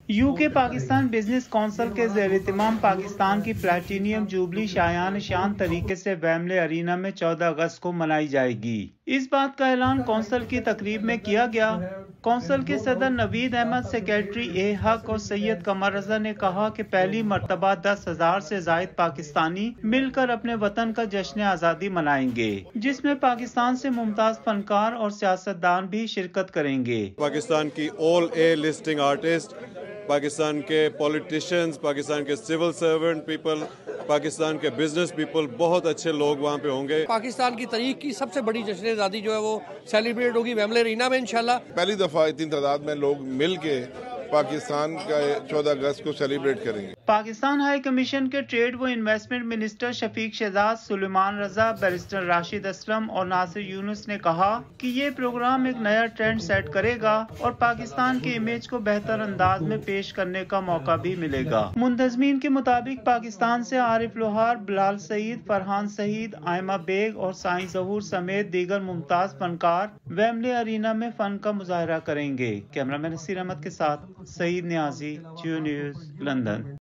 UK Pakistan business council के ज़ेर-ए-इत्तिमाम पाकिस्तान की platinum jubilee Shayan शान तरीके से वेम्बले अरीना में 14 अगस्त को मनाई जाएगी। इस बात का ऐलान कौंसिल की तकरीब में किया गया। कौंसिल के सदर नवीद अहमद, सेक्रेटरी ए हक और सैयद कमर रजा ने कहा कि पहली मर्तबा 10,000 से जायद पाकिस्तानी मिलकर अपने वतन का जश्न आज़ादी मनाएंगे, जिसमें पाकिस्तान से मुमताज फनकार और सियासतदान भी शिरकत करेंगे। पाकिस्तान की all A listing artist, Pakistan के पॉलिटिशियंस, पाकिस्तान के सिविल सर्वेंट पीपल, पाकिस्तान के बिजनेस पीपल, बहुत अच्छे लोग वहाँ पे होंगे। पाकिस्तान की तारीख की सबसे बड़ी जश्न आज़ादी जो है वो सेलिब्रेट होगी वेम्बले अरीना में इंशाल्लाह। पहली दफ़ा इतनी तादाद में लोग मिल के पाकिस्तान का 14 अगस्त को सेलिब्रेट करेंगे। पाकिस्तान हाई कमीशन के ट्रेड व investment minister Shafiq Shahzad, Suleman Raza, barrister Rashid Aslam और नासिर यूनुस ने कहा कि ये प्रोग्राम एक नया ट्रेंड सेट करेगा और पाकिस्तान की इमेज को बेहतर अंदाज में पेश करने का मौका भी मिलेगा। मुंतजमीन के मुताबिक पाकिस्तान से आरिफ लोहार, बिलाल सईद, फरहान सईद, आयमा बेग और साईं ज़हूर समेत दीगर मुमताज फनकार वेम्बले अरीना में फन का मुजाहरा करेंगे। कैमरामैन नसीर अहमद के साथ सईद नियाजी, जियो न्यूज़, लंदन।